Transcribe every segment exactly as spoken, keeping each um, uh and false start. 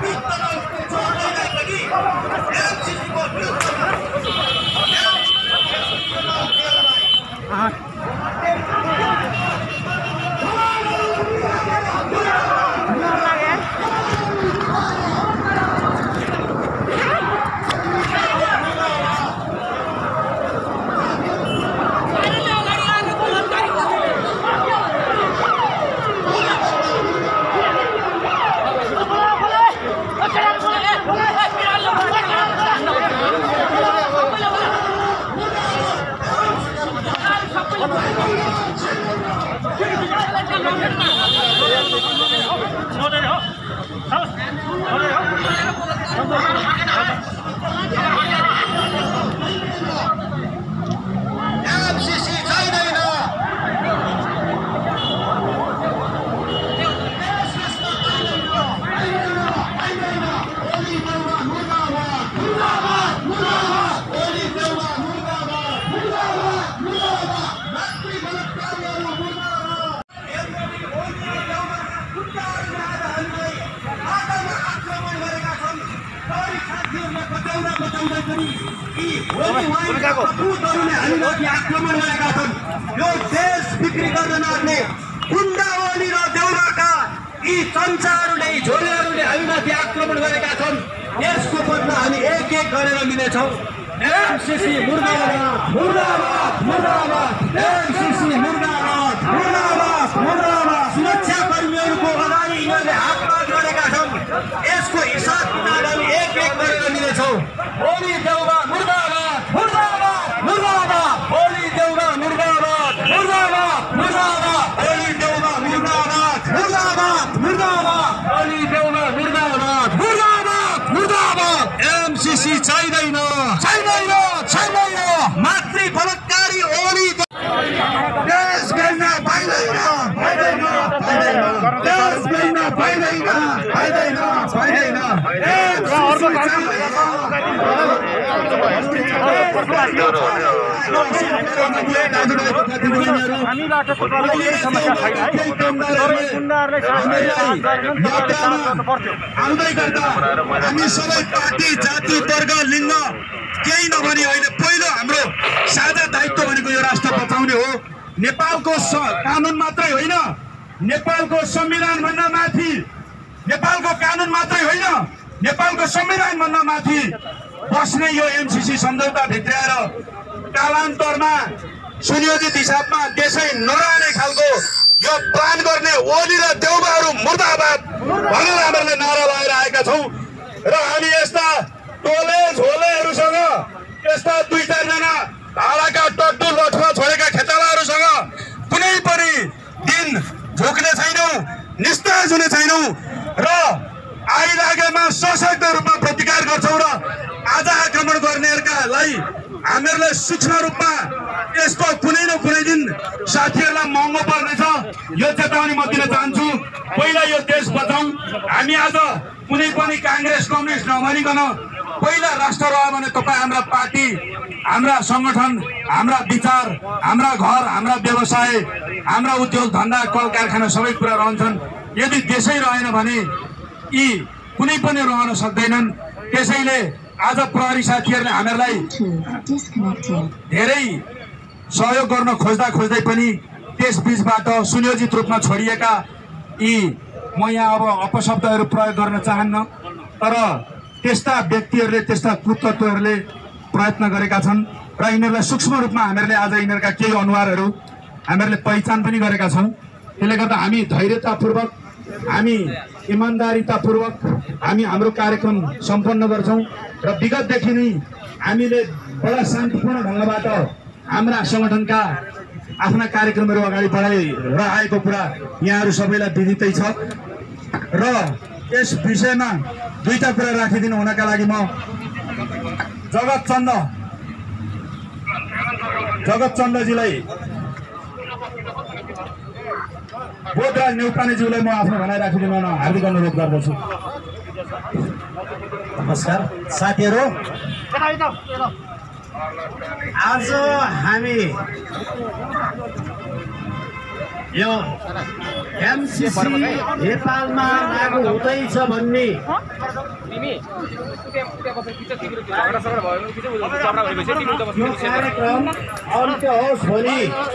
आक्रमण गरेका छन्। यो देश बिक्री गर्न नआउने गुण्डावली र देउराका यी चम्चाहरूले झोलेहरूले हामीमाथि आक्रमण गरेका छन्। यसको बदला हामी एक एक गरेर लिनेछौँ। एमसीसी मुर्दाबाद मुर्दाबाद मुर्दाबाद एमसीसी मुर्दाबाद मुर्दाबाद मुर्दाबाद। सुरक्षा कर्मीहरूको अगाडि यिनीहरूले हातपात गरेका छन्। यसको हिसाब किताब हामी एक एक गरेर लिनेछौँ। ओली देउबा मुर्दाबाद मुर्दाबाद मुर्दाबाद ओली देउबा मुर्दाबाद मुर्दाबाद मुर्दाबाद ओली देउबा मुर्दाबाद मुर्दाबाद मुर्दाबाद ओली देउबा मुर्दाबाद मुर्दाबाद मुर्दाबाद। एमसीसी चाहिँदैन छैदैन छैदैन। मातृ बलात्कारी ओली देश गर्न पाइँदैन पाइँदैन देश गर्न पाइँदैन पाइँदैन पाइँदैन। आउँदै गर्दा हामी सबै पार्टी जाति वर्ग लिङ्ग केही नभनी अहिले पहिलो हाम्रो साझा दायित्व भनेको यो राष्ट्र बचाउने हो। नेपालको कानुन मात्रै होइन, नेपालको संविधान भन्दा माथि, नेपालको कानुन मात्रै होइन नेपालको संविधान भन्दा माथि बस्ने यो एमसीसी सम्झौता भित्राएर कालान्तरमा सुनियोजित हिसाबमा देशै नरहने खालको यो प्लान गर्ने ओली र देउबाहरू मुर्दाबाद भनेर हामीहरूले नारा लगाएर आएका छौँ। र हामी यस्ता टोले झोलेहरूसँग, यस्ता दुई चारजना भाडाका टट्टु लठुवा छोडेका खेतालाहरूसँग कुनै पनि दिन झुक्ने छैनौँ, निस्ताज हुने छैनौँ र आइलागेमा सशक्त रूपमा प्रतिकार गर्छौँ। र आज आक्रमण गर्नेहरूलाई हामीहरूले सूक्ष्म रूपमा यसको कुनै न कुनै दिन साथीहरूलाई महँगो पर्नेछ यो चेतावनी म दिन चाहन्छु। पहिला यो देश बचाउँ। हामी आज कुनै पनि काङ्ग्रेस कम्युनिस्ट नभनिकन पहिला राष्ट्र रह्यो भने तपाईँ हाम्रा पार्टी, हाम्रा सङ्गठन, हाम्रा विचार, हाम्रा घर, हाम्रा व्यवसाय, हाम्रा उद्योग धन्दा कल कारखाना सबै कुरा रहन्छन्। यदि देशै रहेन भने यी कुनै पनि रहन सक्दैनन्। त्यसैले आज प्रहरी साथीहरूले हामीहरूलाई धेरै सहयोग गर्न खोज्दा खोज्दै पनि त्यस बीचबाट सुनियोजित रूपमा छोडिएका यी म यहाँ अब अपशब्दहरू प्रयोग गर्न चाहन्न, तर त्यस्ता व्यक्तिहरूले, त्यस्ता कुतत्वहरूले प्रयत्न गरेका छन् र यिनीहरूलाई सूक्ष्म रूपमा हामीहरूले आज यिनीहरूका केही अनुहारहरू हामीहरूले पहिचान पनि गरेका छौँ। त्यसले गर्दा हामी धैर्यतापूर्वक, हामी इमान्दारितापूर्वक हामी हाम्रो कार्यक्रम सम्पन्न गर्छौँ र विगतदेखि नै हामीले बडा शान्तिपूर्ण ढङ्गबाट हाम्रा सङ्गठनका आफ्ना कार्यक्रमहरू अगाडि बढाइर आएको कुरा यहाँहरू सबैलाई विदितै छ। र यस विषयमा दुईटा कुरा राखिदिनु हुनका लागि म जगत चन्द जगत चन्दजीलाई, बोधराज नेउपानेज्यूलाई म आफ्नो भनाइ राखिदिनु हुन हार्दिक अनुरोध गर्दछु। नमस्कार साथीहरू, आज हामी यो एमसीसी नेपालमा लागू हुँदैछ भन्ने यो कार्यक्रम अन्त्य होस् भनी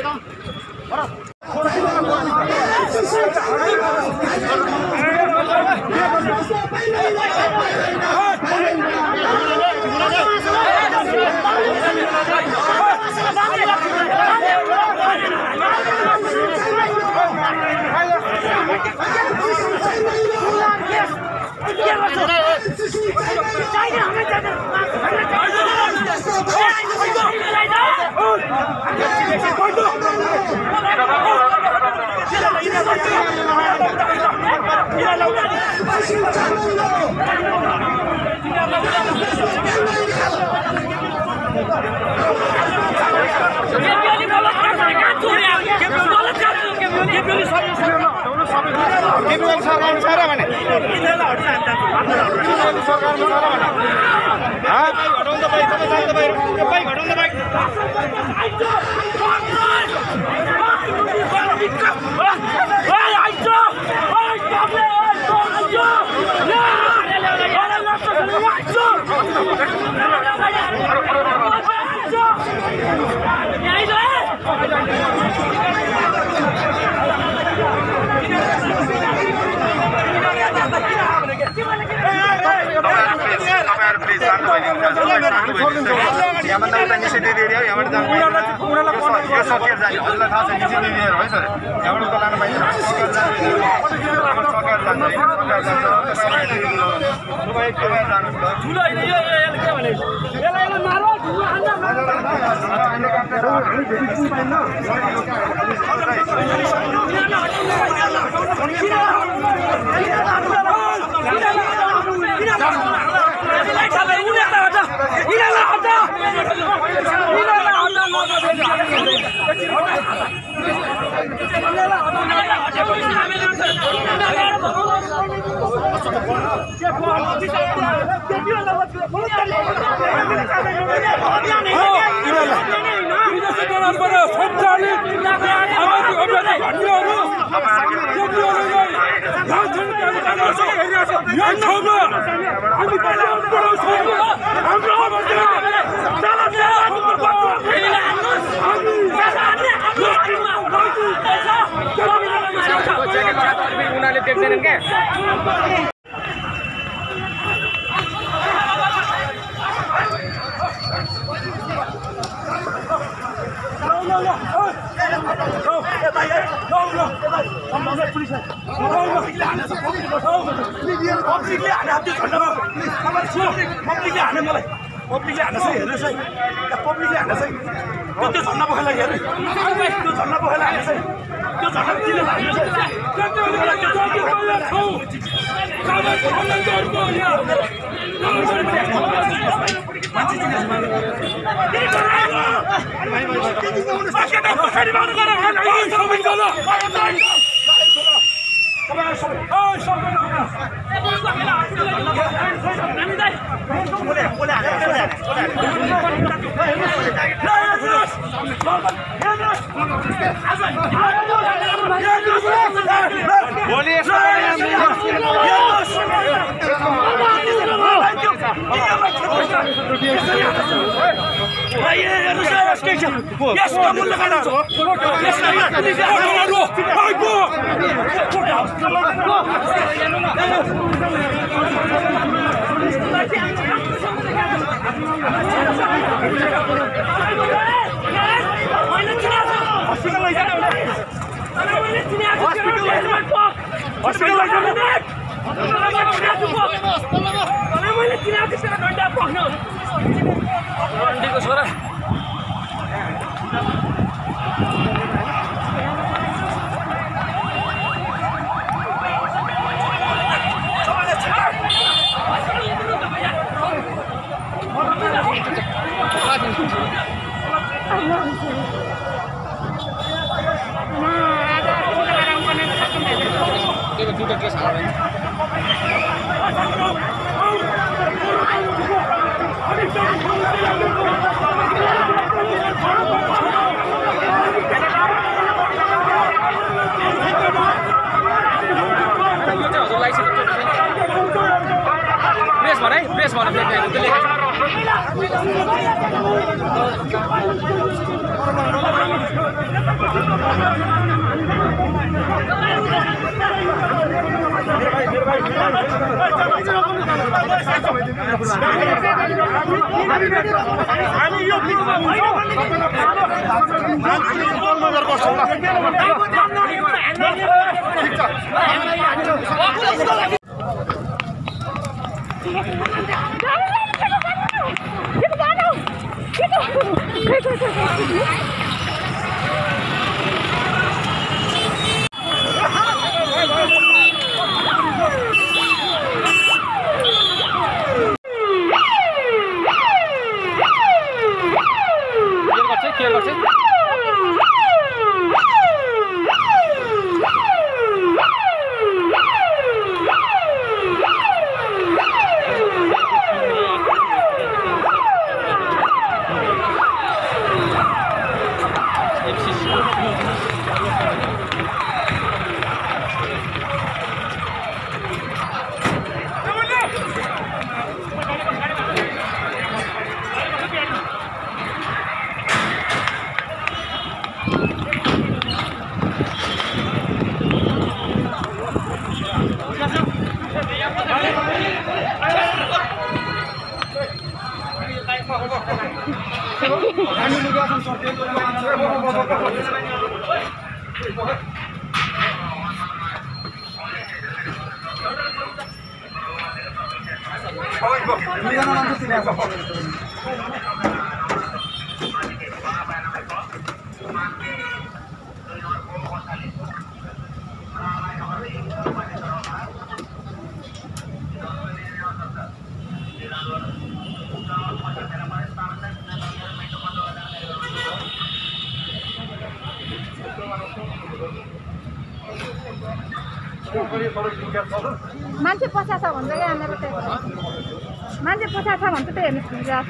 यहाँभन्दा उता निषेधित एरिया हो, यहाँबाट जानु पाइँदैन। यो सकेर जाने हजुरलाई थाहा छ निषेधित एरिया है सर, यहाँबाट उता लानु पाइँदैन। सकेर जान्छ, सकेर जान्छ, सकेर जान्छ, तपाईँ उनीहरूले देख्दैनन् क्या पब्लिकले हाने मलाई पब्लिकले हान्नुहोस् है हेर्नुहोस् है त्यहाँ पब्लिकले हान्नुहोस् है त्यो त्यो झन्डा पखाइ लागि हेर्नु त्यो झन्डा पखाइ हान्नुहोस् है त्यो झन्डा किन हान्नुहोस् मान्छे पछा छ भन्छ क्या हामीलाई त्यही मान्छे पछा छ भन्छ त्यही हेर्नु सुनिरहेको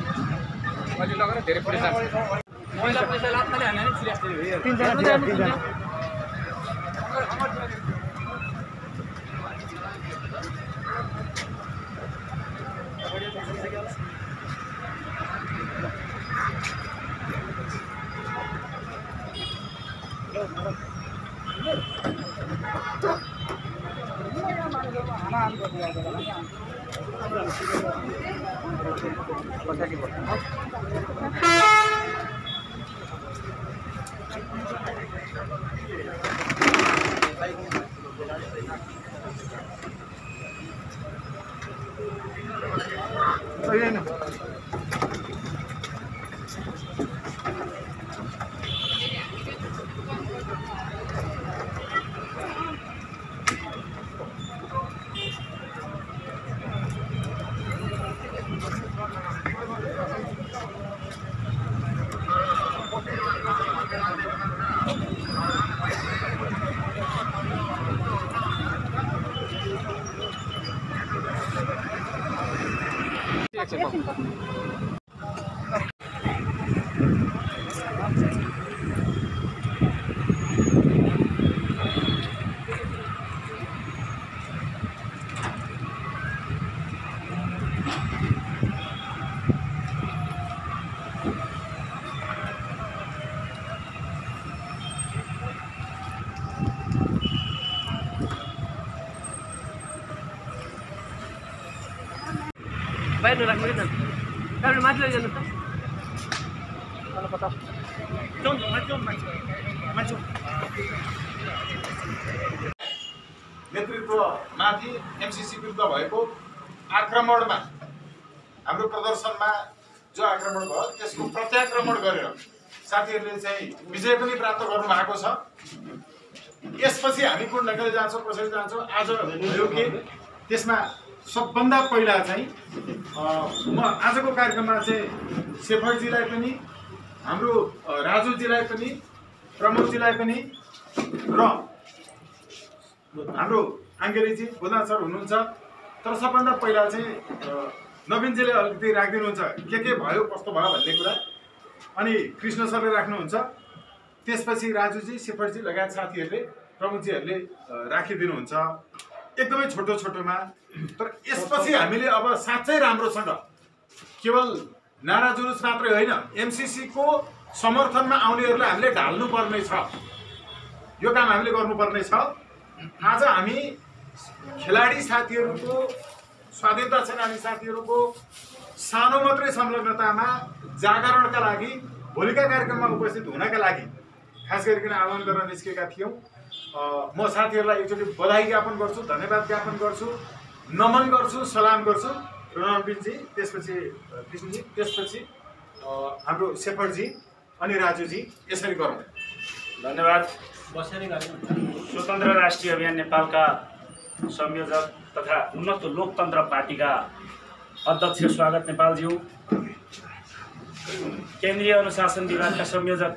बाहिर राख्नु कि तपाईँले माथि लैजानु त नेतृत्वमाथि एमसिसी विरुद्ध भएको आक्रमणमा हाम्रो प्रदर्शनमा जो आक्रमण भयो त्यसको प्रत्याक्रमण गरेर साथीहरूले चाहिँ विजय पनि प्राप्त गर्नु भएको छ। यसपछि हामी कुन ढङ्गले जान्छौँ कसरी जान्छौँ आज भयो कि त्यसमा सबभन्दा पहिला चाहिँ म आजको कार्यक्रममा चाहिँ शेफरजीलाई पनि हाम्रो राजुजीलाई पनि प्रमोदजीलाई पनि र हाम्रो आङ्गेलीजी गोदा सर हुनुहुन्छ, तर सबभन्दा पहिला चाहिँ नवीनजीले अलिकति राखिदिनुहुन्छ के के भयो कस्तो भयो भन्ने कुरा, अनि कृष्ण सरले राख्नुहुन्छ, त्यसपछि राजुजी शेफरजी लगायत साथीहरूले प्रमुखजीहरूले राखिदिनुहुन्छ। एकदमै छोटो छोटोमा। तर यसपछि हामीले अब साँच्चै राम्रोसँग केवल नारा जुलुस मात्रै होइन, एमसिसीको समर्थनमा आउनेहरूलाई हामीले ढाल्नुपर्ने छ, यो काम हामीले गर्नुपर्ने छ। आज हामी खेलाडी साथीहरूको स्वाधीनता सेनानी साथीहरूको सानो मात्रै संलग्नतामा जागरणका लागि भोलिका कार्यक्रममा उपस्थित हुनका लागि खास गरिकन आह्वान गर्न निस्केका थियौँ। म साथीहरूलाई एकचोटि बधाई ज्ञापन गर्छु, धन्यवाद ज्ञापन गर्छु, नमन गर्छु, सलाम गर्छु। रणवीरजी, त्यसपछि विष्णुजी, त्यसपछि हाम्रो शेखरजी अनि राजुजी, यसरी गरौँ। धन्यवाद। स्वतन्त्र राष्ट्रिय अभियान नेपालका संयोजक तथा उन्नत लोकतन्त्र पार्टीका अध्यक्ष स्वागत नेपालज्यू, केन्द्रीय अनुशासन विभागका संयोजक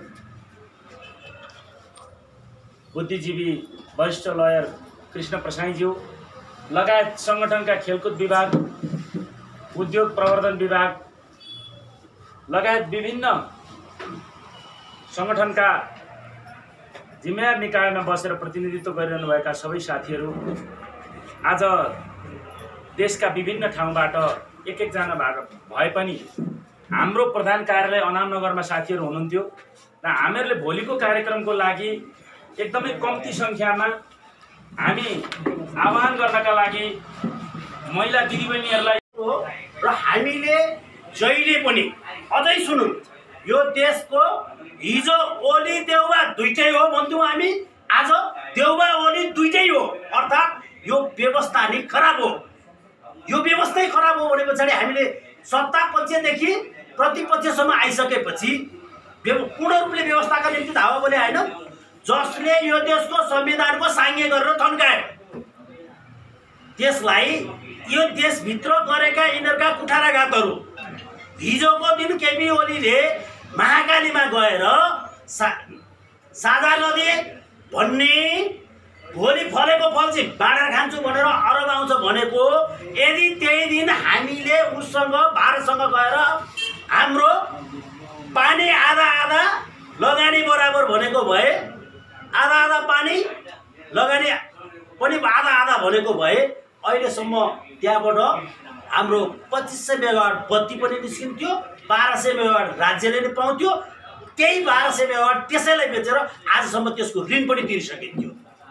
बुद्धिजीवी वरिष्ठ लयर कृष्ण प्रसाईज्यू लगायत सङ्गठनका खेलकुद विभाग, उद्योग प्रवर्धन विभाग लगायत विभिन्न सङ्गठनका जिम्मेवार निकायमा बसेर प्रतिनिधित्व गरिरहनुभएका सबै साथीहरू, आज देशका विभिन्न ठाउँबाट एक एकजना भए पनि हाम्रो प्रधान कार्यालय अनामनगरमा साथीहरू हुनुहुन्थ्यो र हामीहरूले भोलिको कार्यक्रमको लागि एकदमै कम्ती सङ्ख्यामा हामी आह्वान गर्नका लागि महिला दिदीबहिनीहरूलाई र हामीले जहिले पनि अझै सुनौँ, यो देशको हिजो ओली देउबा दुइटै हो भन्थ्यौँ हामी, आज देउबा ओली दुइटै हो। अर्थात् यो व्यवस्था नै खराब हो। यो व्यवस्थै खराब हो भने पछाडि हामीले सत्ता पक्षदेखि प्रतिपक्षसम्म आइसकेपछि पूर्ण रूपले व्यवस्थाका निम्ति धावा बोले होइन, जसले यो देशको संविधानको साङ्गे गरेर थन्कायो, त्यसलाई यो देशभित्र गरेका यिनीहरूका कुठाराघातहरू, हिजोको दिन केपी ओलीले महाकालीमा गएर सा साझा नदिए भन्ने, भोलि फलेको फल चाहिँ बाँडेर खान्छु भनेर अरब आउँछ भनेको, यदि त्यही दिन हामीले उसँग भारतसँग गएर हाम्रो पानी आधा आधा लगानी बराबर भनेको भए, आधा आधा पानी लगानी पनि आधा आधा भनेको भए अहिलेसम्म त्यहाँबाट हाम्रो पच्चिस सय मेगावाट बत्ती पनि निस्किन्थ्यो, बाह्र सय मेगावाट राज्यले नै पाउँथ्यो, त्यही बाह्र सय मेगावाट त्यसैलाई बेचेर आजसम्म त्यसको ऋण पनि तिरिसकिन्थ्यो।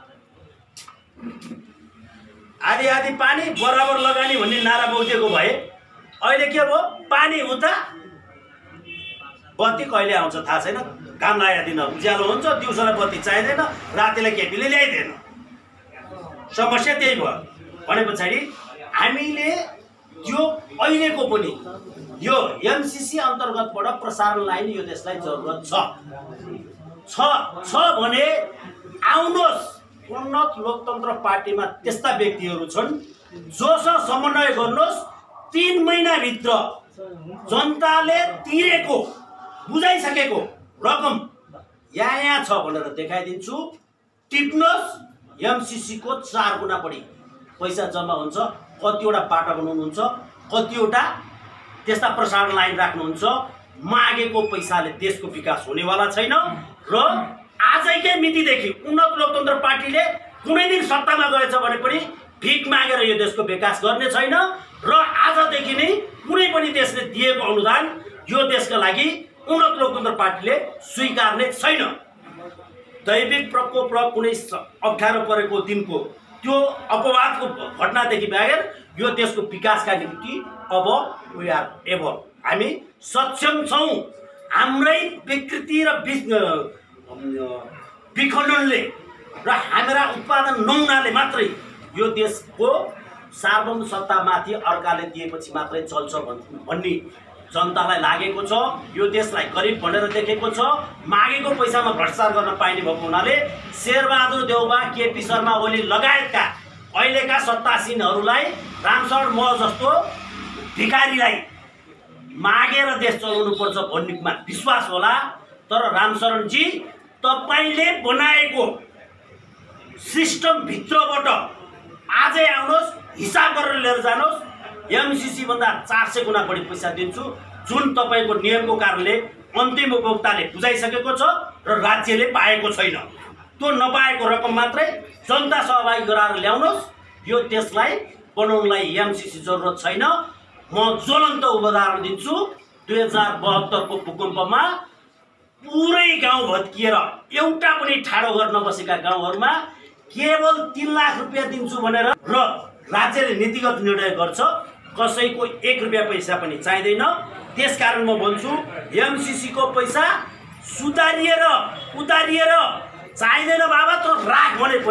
आधी आधी पानी बराबर लगानी भन्ने नारा बोकेको भए अहिले के भयो, पानी उता बत्ती कहिले आउँछ थाहा छैन, काम लागेका दिन उज्यालो हुन्छ, दिउँसोलाई बत्ती चाहिँदैन, रातिलाई केपीले ल्याइदिएन, समस्या त्यही भयो भने पछाडि हामीले त्यो अहिलेको पनि यो एमसिसी अन्तर्गतबाट प्रसारण लाइन यो देशलाई जरुरत छ छ भने आउनुहोस्, उन्नत लोकतन्त्र पार्टीमा त्यस्ता व्यक्तिहरू छन् जोसँग समन्वय गर्नुहोस्, तीन महिनाभित्र जनताले तिरेको बुझाइसकेको रकम यहाँ यहाँ छ भनेर देखाइदिन्छु, टिप्नुहोस्, एमसिसीको चार गुणा बढी पैसा जम्मा हुन्छ। कतिवटा बाटो बनाउनुहुन्छ, कतिवटा त्यस्ता प्रसारण लाइन राख्नुहुन्छ, मागेको पैसाले देशको विकास हुनेवाला छैन। र आजकै मितिदेखि उन्नत लोकतन्त्र पार्टीले कुनै दिन सत्तामा गएछ भने पनि भिख मागेर यो देशको विकास गर्ने छैन र आजदेखि नै कुनै पनि देशले दिएको अनुदान यो देशका लागि उन्नत लोकतन्त्र पार्टीले स्वीकार्ने छैन। दैविक प्रकोप र कुनै अप्ठ्यारो परेको दिनको त्यो अपवादको घटनादेखि बगैर यो देशको विकासका निम्ति अब वी आर एभर, हामी सक्षम छौँ। हाम्रै विकृति र विखण्डनले र हाम्रा उत्पादन नहुनाले मात्रै यो देशको सार्वभौम सत्तामाथि अर्काले दिएपछि मात्रै चल्छ भन्ने जनतालाई लागेको छ। यो देशलाई गरिब भनेर देखेको छ, मागेको पैसामा भ्रष्टाचार गर्न पाइने भएको हुनाले शेरबहादुर देउबा, केपी शर्मा ओली लगायतका अहिलेका सत्तासीनहरूलाई रामशरण म जस्तो भिखारीलाई मागेर देश चलाउनु पर्छ भन्नेमा विश्वास होला। तर रामशरणजी, तपाईँले बनाएको सिस्टम भित्रबाट आजै आउनुहोस्, हिसाब गरेर लिएर जानुहोस्, एमसिसी भन्दा चार सय गुणा बढी पैसा दिन्छु, जुन तपाईँको नियमको कारणले अन्तिम उपभोक्ताले बुझाइसकेको छ र राज्यले पाएको छैन। त्यो नपाएको रकम मात्रै जनता सहभागी गराएर ल्याउनुहोस्, यो देशलाई बनाउनलाई एमसिसी जरुरत छैन। म ज्वलन्त उदाहरण दिन्छु। दुई हजार बहत्तरको भूकम्पमा पुरै गाउँ भत्किएर एउटा पनि ठाडो गर्न बसेका गाउँहरूमा केवल तीन लाख रुपियाँ दिन्छु भनेर र राज्यले नीतिगत निर्णय गर्छ, कसैको एक रुपियाँ पैसा पनि चाहिँदैन। त्यसकारण म भन्छु एमसिसी को पैसा सुधारिएर उतारिएर चाहिँदैन बाबा त राख भने